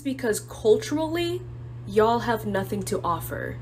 because culturally, y'all have nothing to offer.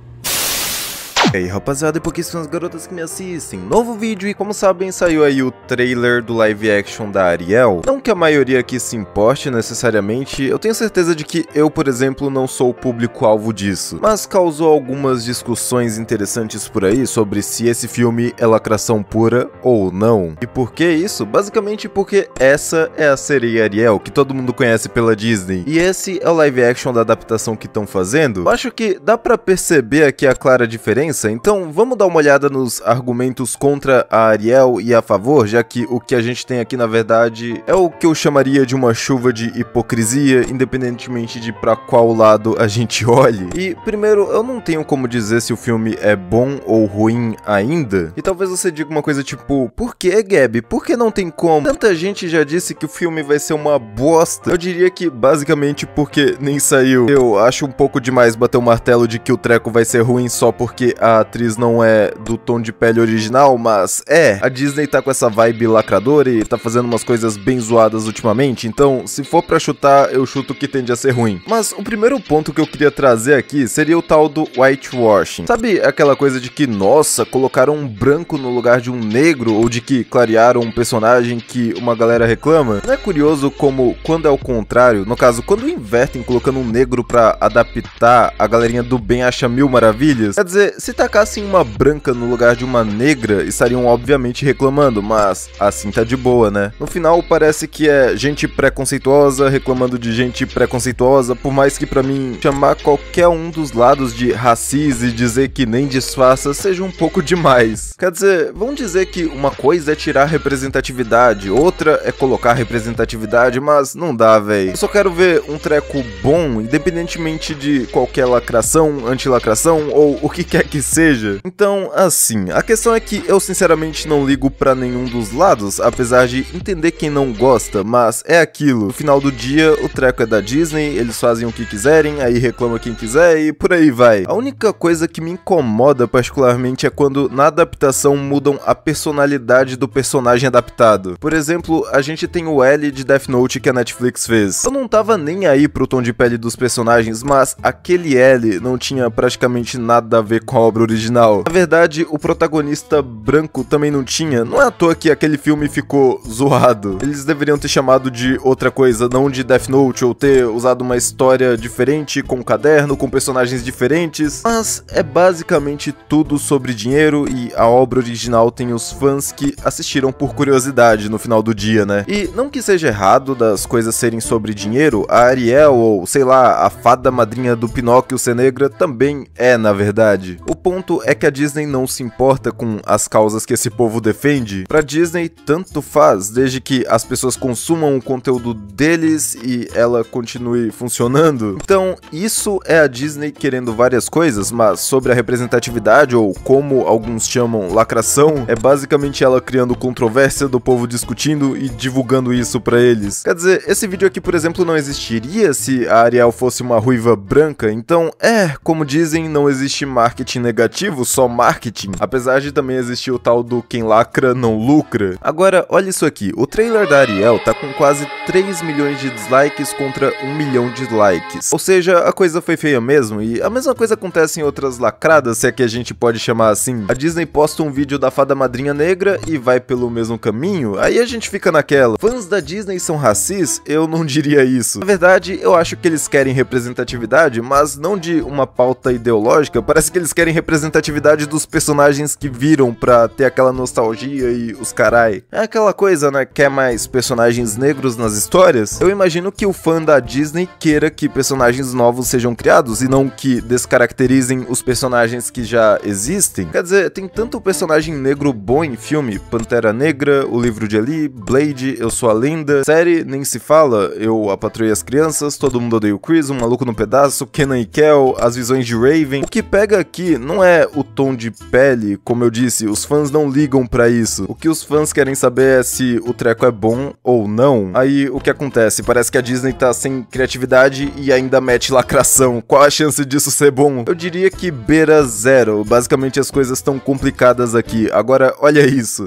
E aí rapaziada, e pouquíssimas garotas que me assistem, novo vídeo e como sabem saiu aí o trailer do live action da Ariel. Não que a maioria aqui se importe necessariamente, eu tenho certeza de que eu, por exemplo, não sou o público-alvo disso, mas causou algumas discussões interessantes por aí sobre se esse filme é lacração pura ou não. E por que isso? Basicamente porque essa é a sereia Ariel, que todo mundo conhece pela Disney, e esse é o live action da adaptação que estão fazendo. Eu acho que dá pra perceber aqui a clara diferença. Então vamos dar uma olhada nos argumentos contra a Ariel e a favor, já que o que a gente tem aqui na verdade é o que eu chamaria de uma chuva de hipocrisia, independentemente de pra qual lado a gente olhe. E primeiro, eu não tenho como dizer se o filme é bom ou ruim ainda, e talvez você diga uma coisa tipo, por que, Gabi? Por que não tem como? Tanta gente já disse que o filme vai ser uma bosta. Eu diria que basicamente porque nem saiu. Eu acho um pouco demais bater o martelo de que o treco vai ser ruim só porque a atriz não é do tom de pele original, mas a Disney tá com essa vibe lacradora e tá fazendo umas coisas bem zoadas ultimamente, então se for pra chutar, eu chuto que tende a ser ruim. Mas o primeiro ponto que eu queria trazer aqui seria o tal do whitewashing. Sabe aquela coisa de que, nossa, colocaram um branco no lugar de um negro, ou de que clarearam um personagem que uma galera reclama? Não é curioso como, quando é o contrário, no caso, quando invertem colocando um negro pra adaptar, a galerinha do bem acha mil maravilhas? Quer dizer, se tacassem uma branca no lugar de uma negra, estariam obviamente reclamando, mas assim tá de boa, né? No final parece que é gente preconceituosa reclamando de gente preconceituosa, por mais que pra mim chamar qualquer um dos lados de racista e dizer que nem disfarça seja um pouco demais. Quer dizer, vamos dizer que uma coisa é tirar representatividade, outra é colocar representatividade, mas não dá, véi. Eu só quero ver um treco bom, independentemente de qualquer lacração, anti-lacração ou o que quer que seja. Então, assim, a questão é que eu sinceramente não ligo pra nenhum dos lados, apesar de entender quem não gosta, mas é aquilo. No final do dia, o treco é da Disney, eles fazem o que quiserem, aí reclama quem quiser e por aí vai. A única coisa que me incomoda particularmente é quando na adaptação mudam a personalidade do personagem adaptado. Por exemplo, a gente tem o L de Death Note que a Netflix fez. Eu não tava nem aí pro tom de pele dos personagens, mas aquele L não tinha praticamente nada a ver com a obra original. Na verdade, o protagonista branco também não tinha. Não é à toa que aquele filme ficou zoado. Eles deveriam ter chamado de outra coisa, não de Death Note, ou ter usado uma história diferente, com um caderno, com personagens diferentes. Mas é basicamente tudo sobre dinheiro e a obra original tem os fãs que assistiram por curiosidade no final do dia, né? E não que seja errado das coisas serem sobre dinheiro, a Ariel, ou sei lá, a fada madrinha do Pinóquio ser negra também é, na verdade. O ponto é que a Disney não se importa com as causas que esse povo defende. Pra Disney, tanto faz, desde que as pessoas consumam o conteúdo deles e ela continue funcionando. Então, isso é a Disney querendo várias coisas, mas sobre a representatividade, ou como alguns chamam lacração, é basicamente ela criando controvérsia do povo discutindo e divulgando isso pra eles. Quer dizer, esse vídeo aqui, por exemplo, não existiria se a Ariel fosse uma ruiva branca, então, como dizem, não existe marketing negativo, só marketing, apesar de também existir o tal do quem lacra não lucra. Agora, olha isso aqui, o trailer da Ariel tá com quase 3 milhões de dislikes contra 1 milhão de likes, ou seja, a coisa foi feia mesmo, e a mesma coisa acontece em outras lacradas, se é que a gente pode chamar assim. A Disney posta um vídeo da fada madrinha negra e vai pelo mesmo caminho, aí a gente fica naquela, fãs da Disney são racis? Eu não diria isso. Na verdade, eu acho que eles querem representatividade, mas não de uma pauta ideológica, parece que eles querem representatividade dos personagens que viram pra ter aquela nostalgia e os carai. É aquela coisa, né? Quer mais personagens negros nas histórias? Eu imagino que o fã da Disney queira que personagens novos sejam criados e não que descaracterizem os personagens que já existem. Quer dizer, tem tanto personagem negro bom em filme, Pantera Negra, O Livro de Eli, Blade, Eu Sou a Lenda, série nem se fala, Eu, a Patroa e as Crianças, Todo Mundo Odeia o Chris, Um Maluco no Pedaço, Kenan e Kel, As Visões de Raven. O que pega aqui não é o tom de pele, como eu disse, os fãs não ligam pra isso. O que os fãs querem saber é se o treco é bom ou não. Aí o que acontece? Parece que a Disney tá sem criatividade e ainda mete lacração. Qual a chance disso ser bom? Eu diria que beira zero. Basicamente as coisas estão complicadas aqui. Agora olha isso.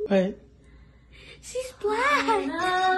She's black.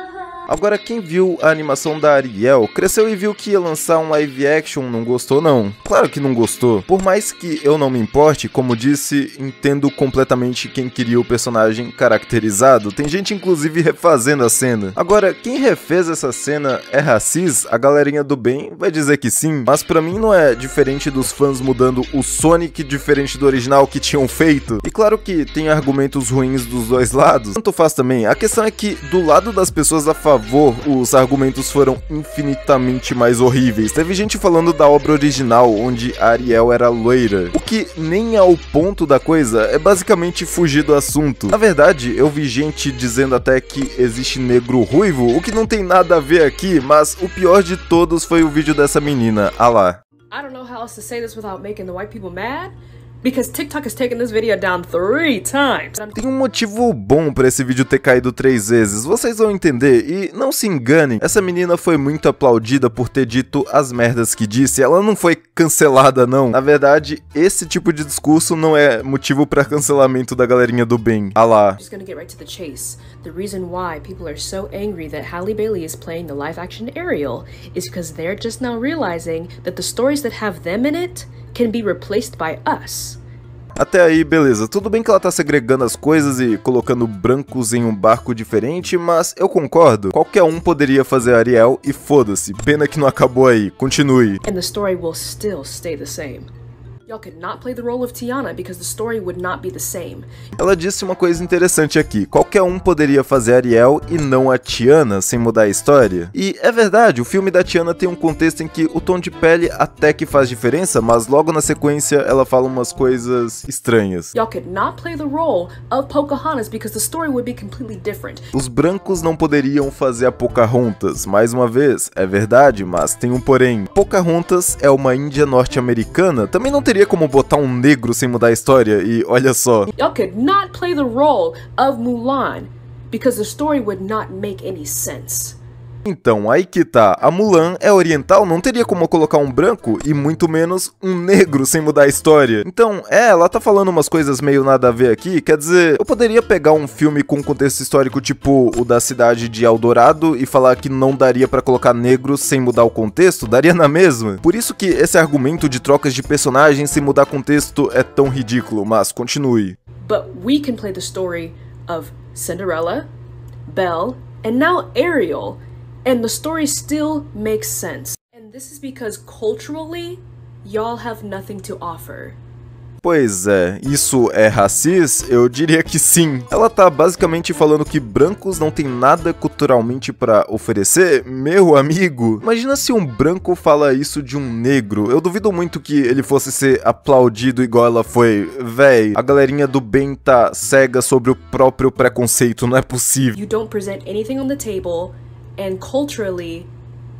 Agora, quem viu a animação da Ariel, cresceu e viu que ia lançar um live action, não gostou não? Claro que não gostou. Por mais que eu não me importe, como disse, entendo completamente quem queria o personagem caracterizado. Tem gente inclusive refazendo a cena. Agora, quem refez essa cena é racista? A galerinha do bem vai dizer que sim, mas pra mim não é diferente dos fãs mudando o Sonic diferente do original que tinham feito. E claro que tem argumentos ruins dos dois lados, tanto faz também. A questão é que do lado das pessoas a favor, os argumentos foram infinitamente mais horríveis. Teve gente falando da obra original, onde a Ariel era loira, o que nem é o ponto da coisa, é basicamente fugir do assunto. Na verdade, eu vi gente dizendo até que existe negro ruivo, o que não tem nada a ver aqui, mas o pior de todos foi o vídeo dessa menina, ah lá. I don't know how else to say this without making the white people mad. Because TikTok has taken this video down 3 times. Tem um motivo bom pra esse vídeo ter caído 3 vezes, vocês vão entender, e não se enganem, essa menina foi muito aplaudida por ter dito as merdas que disse, ela não foi cancelada não. Na verdade, esse tipo de discurso não é motivo pra cancelamento da galerinha do bem, ah lá. Just gonna get right to the chase. The reason why people are so angry that Halle Bailey is playing the live-action Ariel is because they're just now realizing that the stories that have them in it can be replaced by us. Até aí, beleza. Tudo bem que ela tá segregando as coisas e colocando brancos em um barco diferente, mas eu concordo. Qualquer um poderia fazer Ariel e foda-se. Pena que não acabou aí. Continue. And the story will still stay the same. Y'all could not play the role of Tiana because the story would not be the same. Ela disse uma coisa interessante aqui. Qualquer um poderia fazer Ariel e não a Tiana sem mudar a história. E é verdade, o filme da Tiana tem um contexto em que o tom de pele até que faz diferença, mas logo na sequência ela fala umas coisas estranhas. Y'all could not play the role of Pocahontas because the story would be completely different. Os brancos não poderiam fazer a Pocahontas. Mais uma vez, é verdade, mas tem um porém. Pocahontas é uma índia norte-americana, também não teria como botar um negro sem mudar a história, e olha só. Y'all could not play the role of Mulan because the story would not make any sense. Então, aí que tá, a Mulan é oriental, não teria como colocar um branco e muito menos um negro sem mudar a história. Então, ela tá falando umas coisas meio nada a ver aqui, quer dizer, eu poderia pegar um filme com contexto histórico tipo o da cidade de Eldorado e falar que não daria pra colocar negros sem mudar o contexto, daria na mesma. Por isso que esse argumento de trocas de personagens sem mudar contexto é tão ridículo, mas continue. But we can play the story of Cinderella, Belle, and now Ariel. And the story still makes sense. And this is because culturally, y'all have nothing to offer. Pois é, isso é racista? Eu diria que sim. Ela tá basicamente falando que brancos não tem nada culturalmente pra oferecer? Meu amigo, imagina se um branco fala isso de um negro. Eu duvido muito que ele fosse ser aplaudido igual ela foi. Véi, a galerinha do bem tá cega sobre o próprio preconceito, não é possível. You don't present anything on the table, and culturally,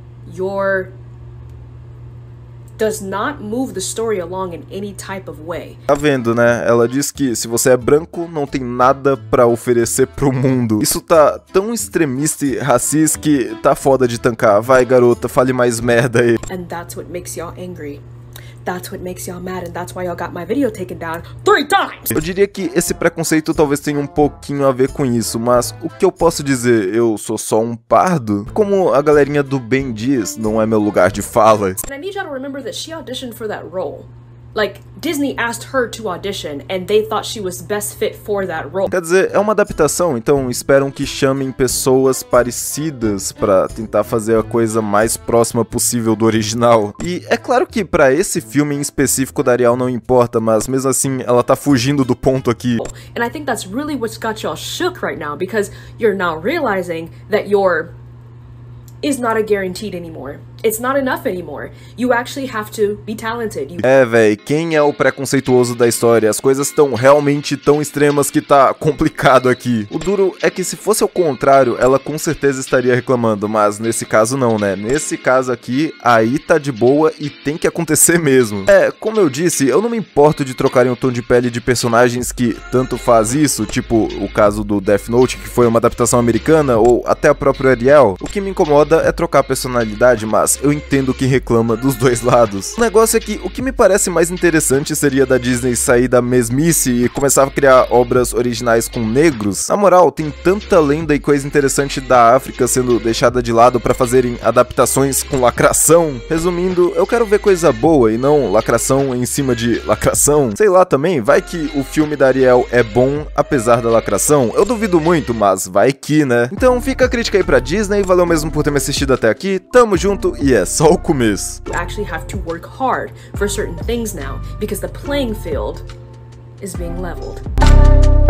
your does not move the story along in any type of way. Tá vendo, né? Ela diz que se você é branco, não tem nada pra oferecer pro mundo. Isso tá tão extremista e racista que tá foda de tancar. Vai, garota, fale mais merda aí. And that's what makes y'all angry. That's what makes y'all mad, and that's why y'all got my video taken down 3 times! Eu diria que esse preconceito talvez tenha um pouquinho a ver com isso, mas o que eu posso dizer? Eu sou só um pardo? Como a galerinha do bem diz, não é meu lugar de fala. And I need y'all to remember that she auditioned for that role. Like, Disney asked her to audition, and they thought she was best fit for that role. Quer dizer, é uma adaptação, então esperam que chamem pessoas parecidas pra tentar fazer a coisa mais próxima possível do original. E é claro que pra esse filme em específico da Ariel não importa, mas mesmo assim ela tá fugindo do ponto aqui. And I think that's really what's got y'all shook right now, because you're now realizing that your is not a guaranteed anymore. It's not enough anymore. You actually have to be talented. Véi, quem é o preconceituoso da história? As coisas estão realmente tão extremas que tá complicado aqui. O duro é que se fosse ao contrário, ela com certeza estaria reclamando, mas nesse caso não, né? Nesse caso aqui, aí tá de boa e tem que acontecer mesmo. Como eu disse, eu não me importo de trocarem o tom de pele de personagens que tanto faz isso, tipo o caso do Death Note, que foi uma adaptação americana, ou até a própria Ariel. O que me incomoda é trocar a personalidade, mas mas eu entendo quem reclama dos dois lados. O negócio é que o que me parece mais interessante seria da Disney sair da mesmice e começar a criar obras originais com negros. Na moral, tem tanta lenda e coisa interessante da África sendo deixada de lado pra fazerem adaptações com lacração. Resumindo, eu quero ver coisa boa e não lacração em cima de lacração. Sei lá também, vai que o filme da Ariel é bom apesar da lacração. Eu duvido muito, mas vai que, né? Então fica a crítica aí pra Disney, valeu mesmo por ter me assistido até aqui, tamo junto e é só o começo. You actually have to work hard for certain things now because the playing field is being leveled.